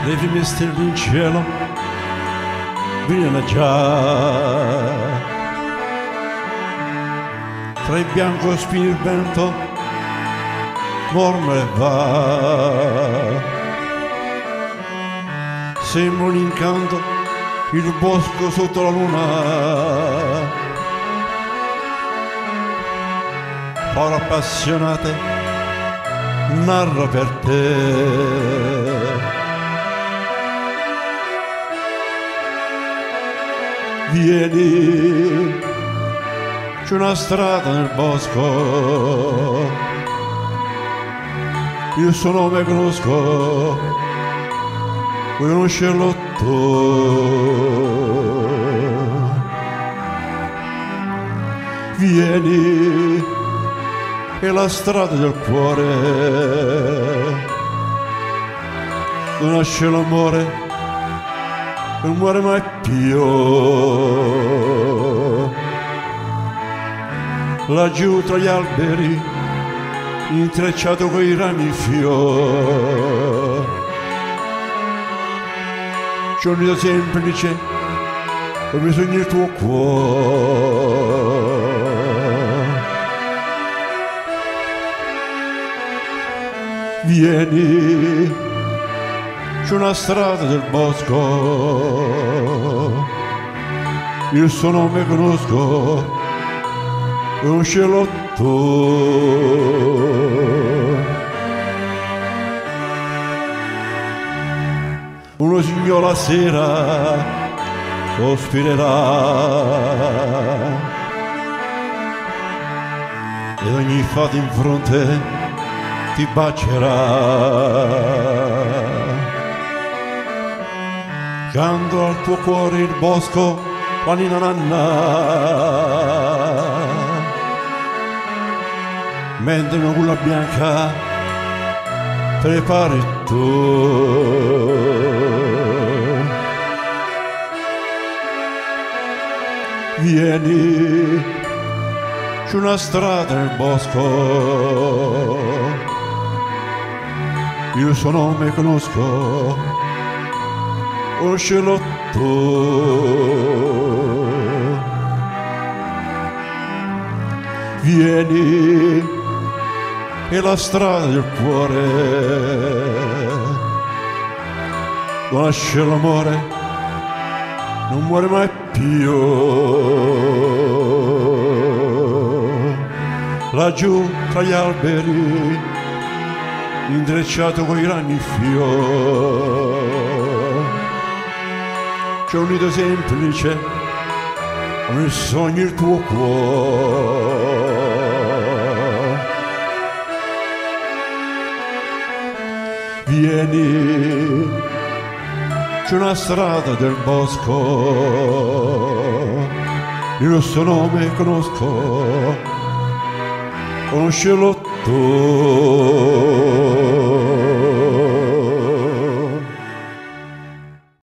le prime stelle in cielo brillano già, tra il bianco spino il vento mormora e va, sembra un incanto il bosco sotto la luna, ora appassionate narra per te. Vieni, c'è una strada nel bosco, il suo nome conosco, vuoi conoscerlo tu? Vieni, è la strada del cuore, dove nasce l'amore, non muore mai più. Laggiù tra gli alberi, intrecciato coi rami fior, c'è un nido semplice dove sogna il tuo cuore. Vieni, c'è una strada del bosco, il suo nome conosco, conoscerlo tu. Uno signor la sera sospirerà ed ogni fata in fronte ti bacerà. Canto al tuo cuore il bosco, la nina nanna, mentre una culla bianca prepari tu. Vieni, c'è una strada nel bosco, il suo nome conosco, conoscerlo tu. Vieni, è la strada del cuore, dove nasce l'amore, non muore mai più. Laggiù tra gli alberi, intrecciato coi rami fior, c'è un nido semplice, come sogni il tuo cuore. Vieni, c'è una strada del bosco, il suo nome conosco, conoscerlo tu.